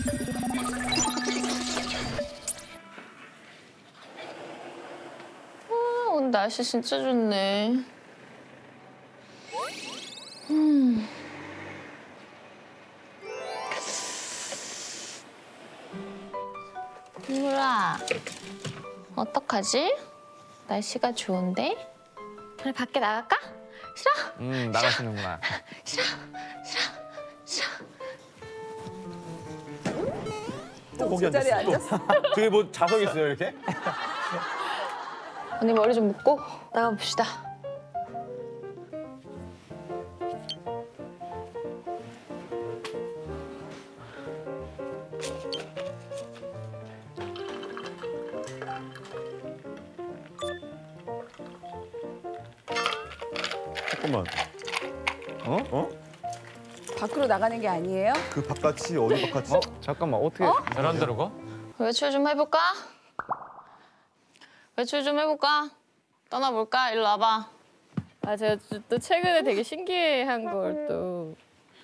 오늘 날씨 진짜 좋네. 유라, 어떡하지? 날씨가 좋은데? 우리 밖에 나갈까? 싫어? 나가시는구나. 싫어. 거기 제자리에 앉았어. 저기 뭐 자석 있어요, 이렇게? 언니 머리 좀 묶고 나가봅시다. 잠깐만. 어? 밖으로 나가는 게 아니에요? 그 바깥이 어디 바깥이? 잠깐만, 어떻게 베란다로 가? 외출 좀 해볼까? 외출 좀 해볼까? 떠나볼까? 일로 와봐. 아, 제가 또 최근에 되게 신기한 걸 또.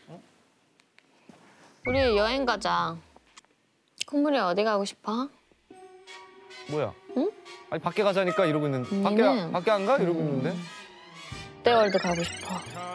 우리 여행 가자. 콧물이 어디 가고 싶어? 뭐야? 응? 아니, 밖에 가자니까 이러고 있는데. 언니는? 밖에 안 가? 이러고 있는데. 롯데월드 가고 싶어.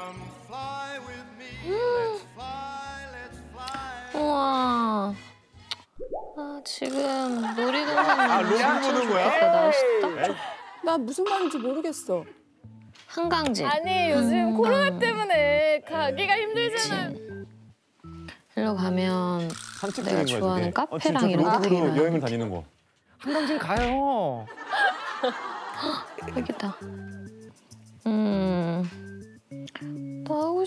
우와. 아, 지금 놀이동산 롤 보는 거야? 날씨 딱 좋. 나 무슨 말인지 모르겠어. 한강지. 아니, 요즘 코로나 때문에 가기가 힘들잖아요. 일로 가면 산책 내가 중인 거야, 좋아하는 저게. 카페랑 진짜 이런 거 되게 그룹으로 여행을 많은데. 다니는 거. 한강진 가요. 여기다. 나가고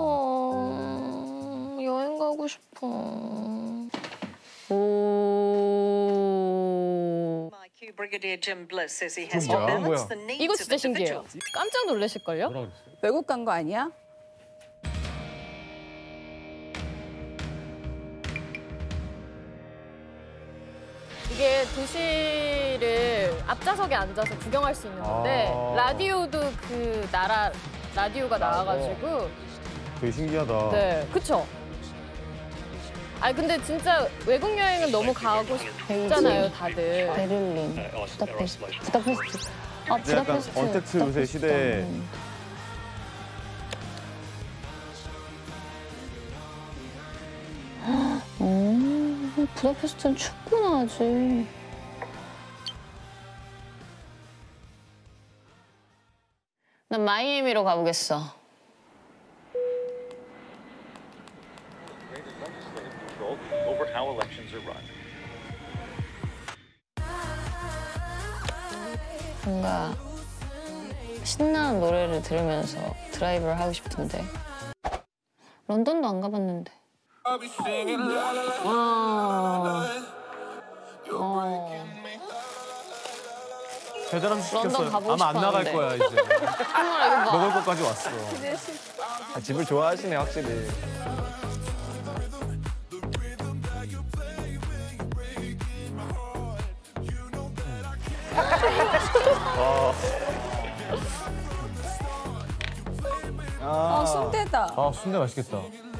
싶어. 여행 가고 싶어. 오. Brigadier Jim Bliss says he has to 뭐야? balance the needs 이거 of 진짜 신기해요. individuals. 깜짝 놀라실걸요? 외국 간 거 아니야? 이게 도시를 앞좌석에 앉아서 구경할 수 있는 건데 라디오도 그 나라 라디오가 나와가지고 되게 신기하다. 네, 그쵸? 아니 근데 진짜 외국 여행은 너무 가고 싶잖아요, 다들. 베를린, 부다페스트. 부다페스트. 아, 근데 약간 부다페스트. 언택트 요새 시대에 부다페스트는 춥구나, 아직. 난 마이애미로 가보겠어. over how elections are run. 뭔가 신나는 노래를 들으면서 드라이브를 하고 싶은데. 런던도 안 가봤는데. 배달음 런던 가보고 아마 안 나갈 싶었는데. 거야, 이제. 정말 이거 봐. 먹을 것까지 왔어. 집을 좋아하시네, 확실히. 순대다. 아, 순대 맛있겠다.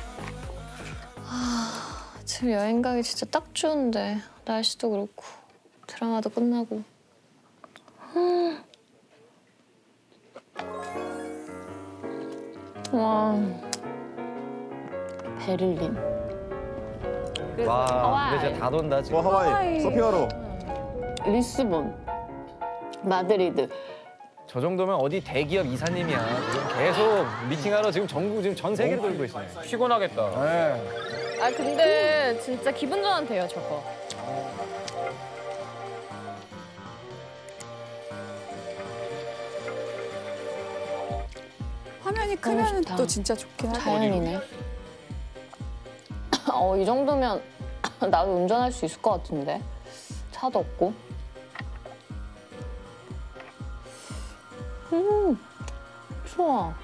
지금 여행 가기 진짜 딱 좋은데 날씨도 그렇고 드라마도 끝나고. 와, 베를린. 와, 하와이. 근데 진짜 다 돈다, 지금. 하와이 서핑하러. 리스본, 마드리드. 저 정도면 어디 대기업 이사님이야. 지금 계속 미팅하러 지금 전국 지금 전 세계를 돌고 있어요. 피곤하겠다. 네. 아 근데 진짜 기분 전환돼요, 저거. 화면이 크면 좋다. 또 진짜 좋긴 하다. 자연이네. 이 정도면 나도 운전할 수 있을 것 같은데. 차도 없고. 좋아.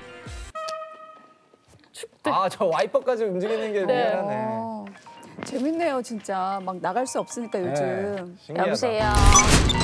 아, 저 와이퍼까지 움직이는 게 네. 미안하네. 재밌네요, 진짜. 막 나갈 수 없으니까 요즘. 신기하다. 여보세요.